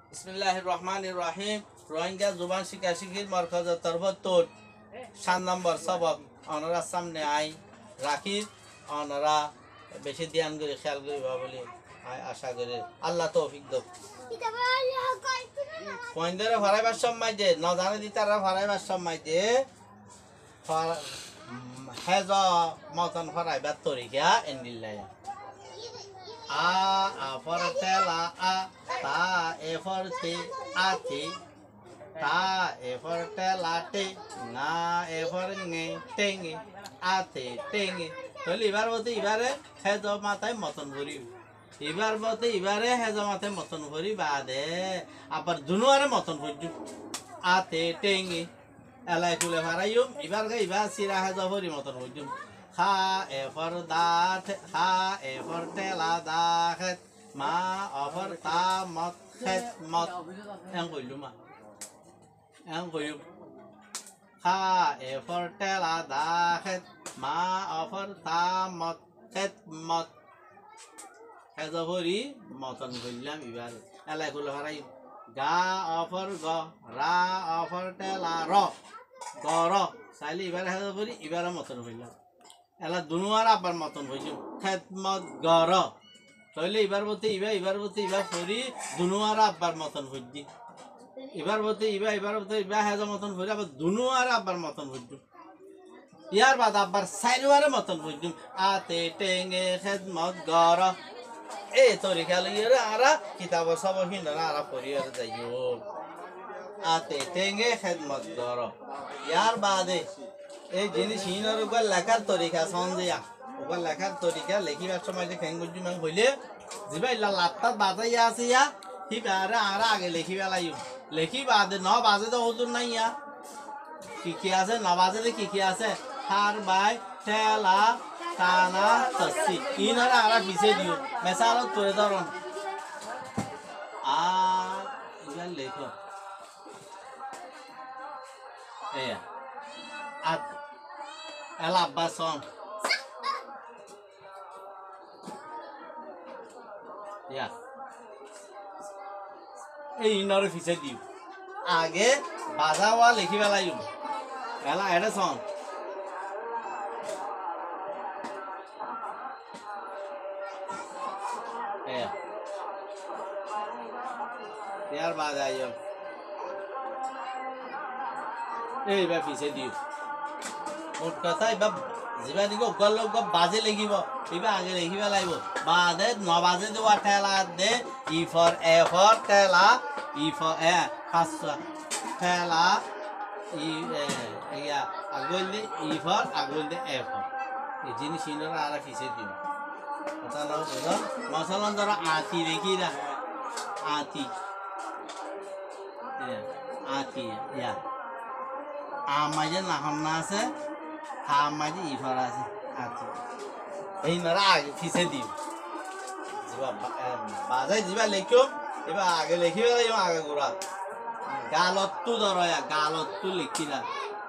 বিসমিল্লাহির রহমানির রহিম। রোহিঙ্গা জুবান শিক্ষা শিখির মরকজের তরফতর 7 নম্বর সবক ওনারা সামনে আই রাখি ওনারা বেশি ধ্যান করে খেয়াল করি বলে আশা করি আল্লাহ তৌফিক দাও। পয়েন্টরে ফরাইবার সময় যে ন জানে দি তারা ফরাইবার সময় যে হেজ মতন ফরাইবার তরিকা এন্ডিল্লাহ a for tela a ta e for ti ati ta e for tela ti na e for nge tengi ati tengi তাহলে এবার বলতে এবারে হেজ মাথায় মতন ভরি এবার বলতে এবারে হেজ মাথায় মতন ভরি বাদে আবার দুনুয়ারে মতন ভরি আতে টেঙ্গি এলাই কুলে ফারাইম এবার এবার সিরা হেজ ভরি মতন ভরি ha e for dat ha e for tela da het ma over ta mot het mot en guluma en gulum ha e for tela da het ma over ta mot het mot hezavori moton gullam ibare elai gulo harai ga over go ra over tela ro go ro sali ibare hezavori ibare moton gullam এলা দুনুয়ার আবার মতন হইছে খেদমত গর তাহলে এবার বলতে এবার বলতে এবার করি দুনুয়ার আবার মতন হইছি এবার বলতে এবার বলতে এবার হেজ মতন হইলে আবার দুনুয়ার আবার মতন হইছি ইয়ার বাদ আবার সাইনুয়ারে মতন হইছি আতে টেঙ্গে খেদমত গর এই তরিকা লইরে আরা কিতাব সব হিন্দরা আরা পড়িয়ে যাইও আতে টেঙ্গে খেদমত গর ইয়ার বাদে এই জিনিস হিনর উপর লেখার তরিকা সন্দেয়া উপর লেখার তরিকা লেখিবার সময় যে খেঙ্গুজি মান হইলে যিবা ইলা লাত্তাত বাজাইয়া আছে ইয়া হিবারে আর আগে লেখিবা লাইও লেখি বাদে ন বাজে তো হুজুর নাই ইয়া কি আছে ন বাজে কি আছে হার বাই ঠেলা টানা তসি ইনরা আর পিছে দিও মেসালত তোরে ধরন আর ইয়া লেখো এয়া at ela bason ya এই ইনরে ফিসে দিও আগে বাজাওয়া লিখি বেলাইও এলা এডে সন এয়া ইয়ার বাজাইও এই বা ফিসে দিও মোট কথা এবার যা দিকে গল্প বাজে লিখিব এবার আগে লিখিব লাগিব বাদে ন বাজে দেওয়া ঠেলা দে ই ফর এ ফর ঠেলা ই ফর এ ফার্স্ট ঠেলা ই ইয়া আগল দে ই ফর আগল দে এ ফর এই জিনিস ইনরা আর ফিসে দিও কথা নাও বুঝো মশলা ধরো আতি দেখি না আতি আতি ইয়া আমাজে না হন্না আছে আমাজে ইফার আছে আচ্ছা এই নরা আগে ফিসে দিও জিবা বাজাই জিবা লেখিও এবার আগে লিখিবে লাগিব আগে গোরা গালতু ধরয়া গালতু লিখিলা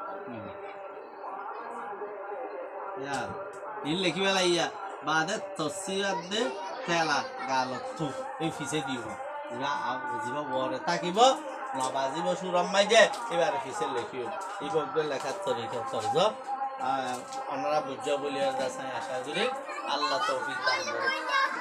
ইয়া ইন লিখিবে লাইয়া বাদে তসিরাত দে তেলা গালতু এই ফিসে দিও জিবা ওরে তাকিব নবাজিব সুরম্মাই যে এবার ফিসে লিখিও এই বগল লেখার তরিকা সহজ আপনারা বুঝছো বলে আশা করি আল্লাহ তৌফিক দান করুন।